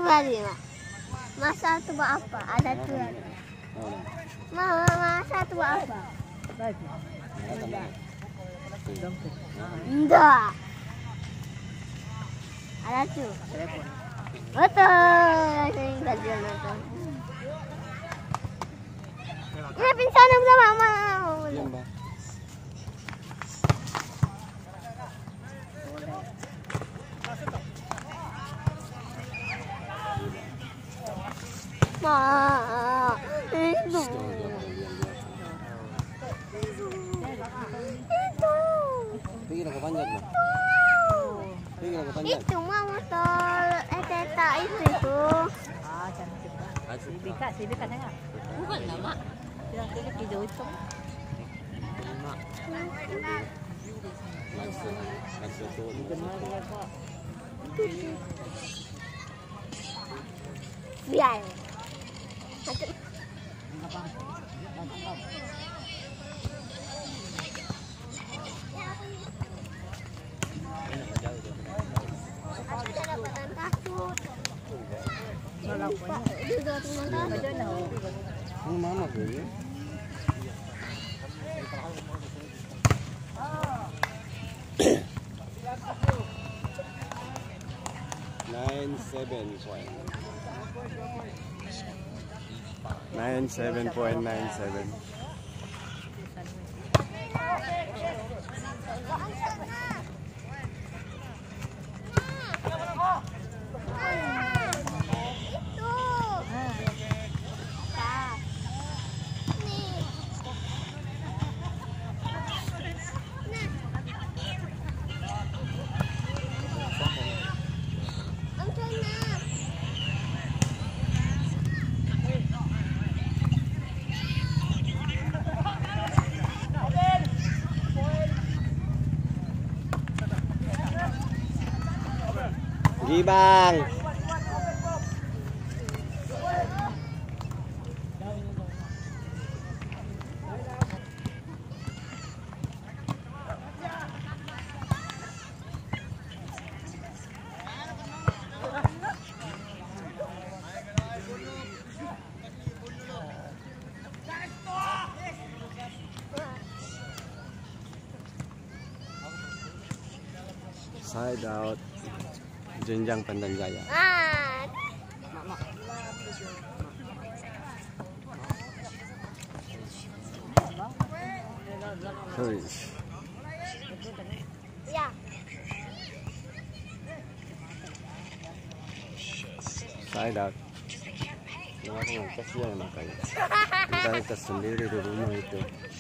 lagi, Mak. Masa tu buat apa? Ada tu lagi. Masa tu buat apa? Enggak. Ada tu. Betul. Saya enggak jual nonton. Ini pingsan sama Mama. Ma, itu. Pergi nak ke panjat mah. Pergi nak ke panjat. Itu mah motor Eteta itu. Ah, cantik banget. Si Bika tengok. Bukan lah, Mak. Dia kena tidur itu. Mak. Masuk tu. Biar. Mama tu. 97.97. Pergi bang. Side out. Jenjang Pandan Jaya. Ya. Side out. Kenapa kasihan makanya. Kita sendiri di rumah itu.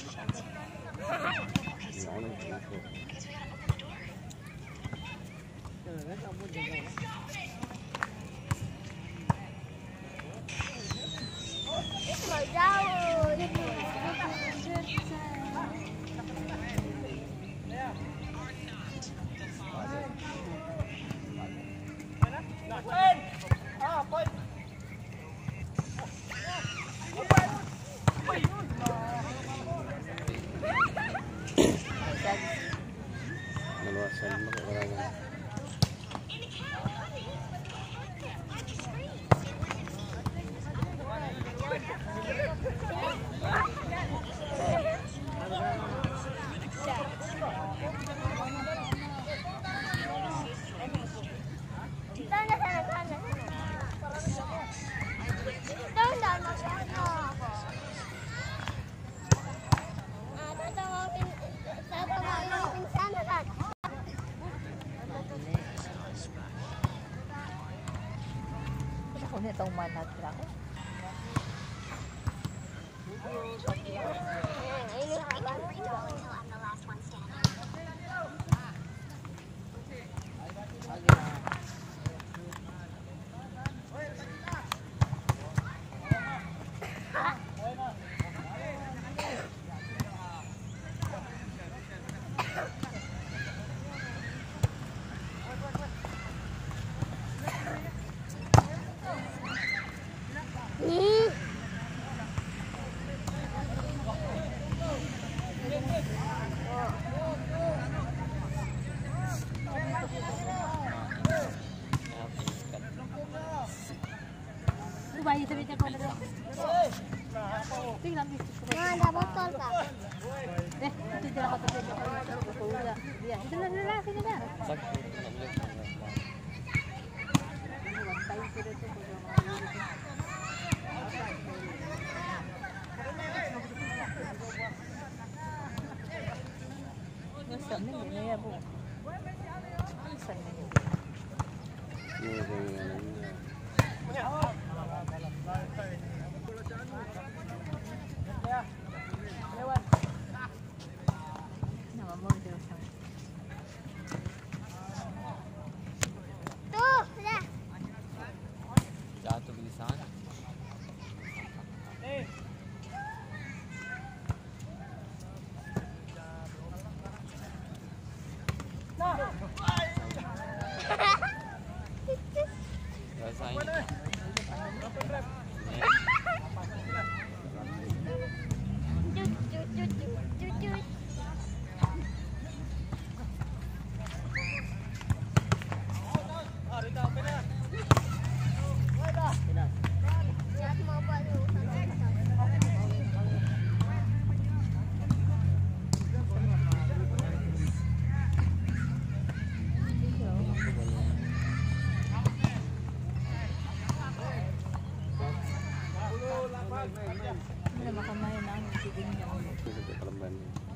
Meluaskan orang. Ini tahu mana aku. bayi tapi cakap ada. Tinggal habis. Nah, ada botol Kak. Itu jangan kata dia. Dia. Itu lah sini dah. Tuh, dah. Jatuh di sana. Rasain. Cucut. Lihat mau buat Mana makan main nak cikin yang. Itu kelemban.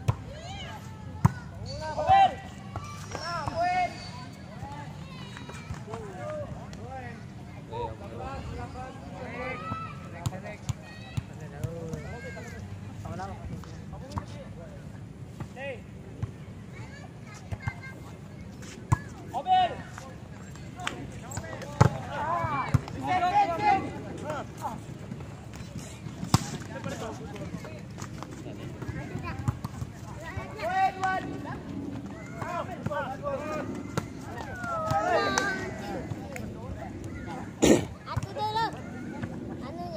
Aku dulu. Anunya.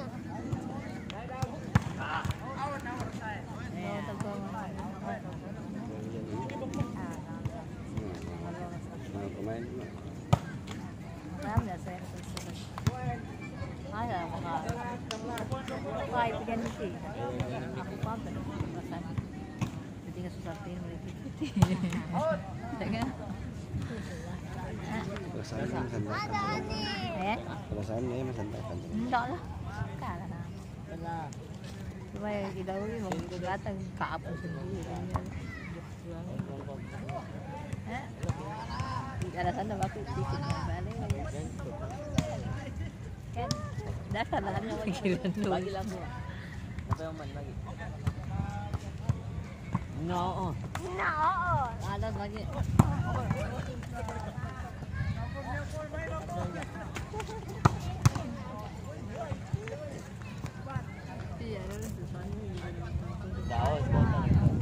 Pemain. Ramai saya terus. Ada mga kaya pinaniti. Ako pa pero pasan. Hindi ka susuartin mo ito. Tengah. Perasaannya masandakan. Perasaannya masandakan. Enggak lah. Kala na. Cuma kita uli mau datang kapal sendiri. Ada sana waktu tiket balik. Kan dasar lah hanya pikiran tu. Bagi lah mu. Apa yang man lagi? No. Ada lagi. Iya, ada sesuatu. Daun botol.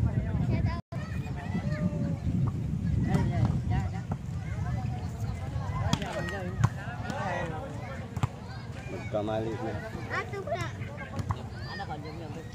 Kamalis na. Atu pula. Anak kan dia ambil.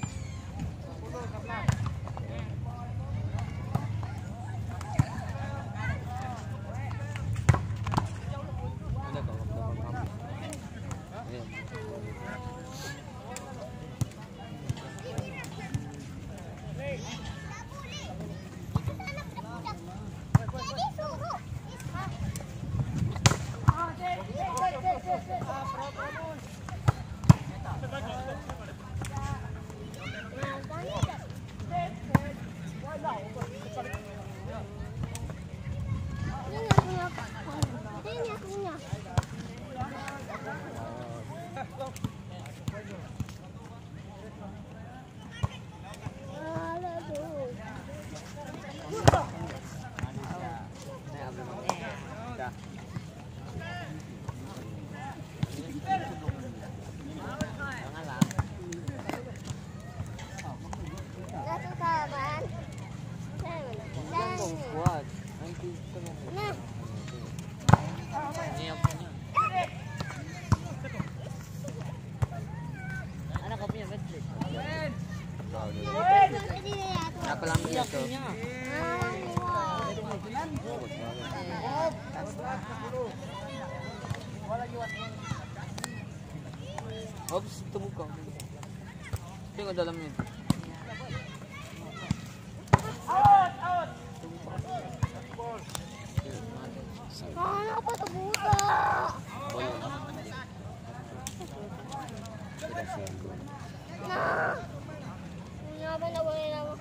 Apa lang dito? Oops, terbuka. Tengok dalamnya. Apa tu buta? Nah. Ini apa nak boleh nama?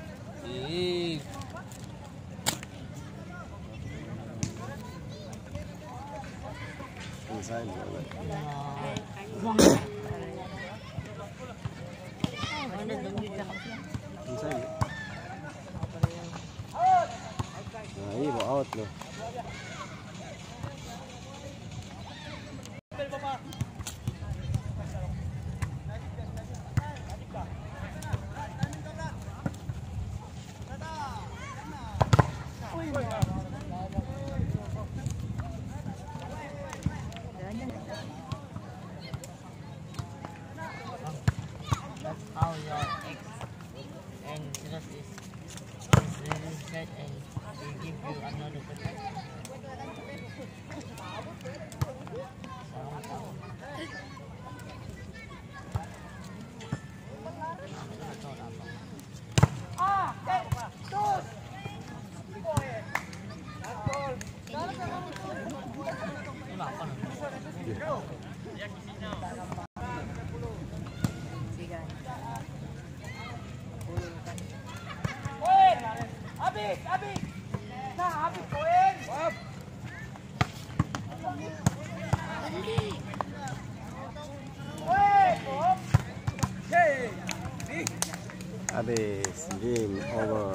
Inside boleh. Inside. Nah, ini bawa out loh. That's how your ex and stress is really sad and they give you another person. Habis game over.